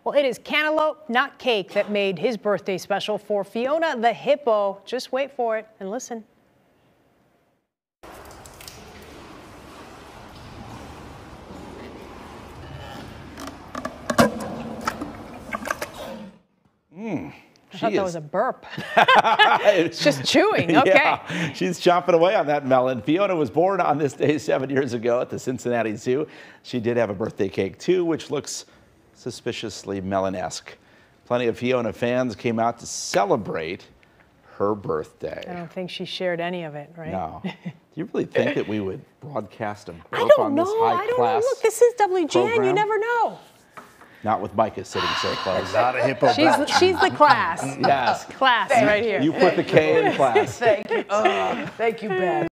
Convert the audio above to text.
Well, it is cantaloupe, not cake, that made his birthday special for Fiona the Hippo. Just wait for it and listen. I thought that was a burp. It's just chewing. Okay. Yeah, she's chomping away on that melon. Fiona was born on this day 7 years ago at the Cincinnati Zoo. She did have a birthday cake, too, which looks suspiciously melon-esque. Plenty of Fiona fans came out to celebrate her birthday. I don't think she shared any of it, right? No. Do you really think that we would broadcast a I burp don't on know. this high-class I don't know. Look, this is WGN. program? You never know. Not with Micah sitting so close. Not a hippo. She's the class. Yes. Class right here. You put the K in class. Thank you. Thank you, Ben.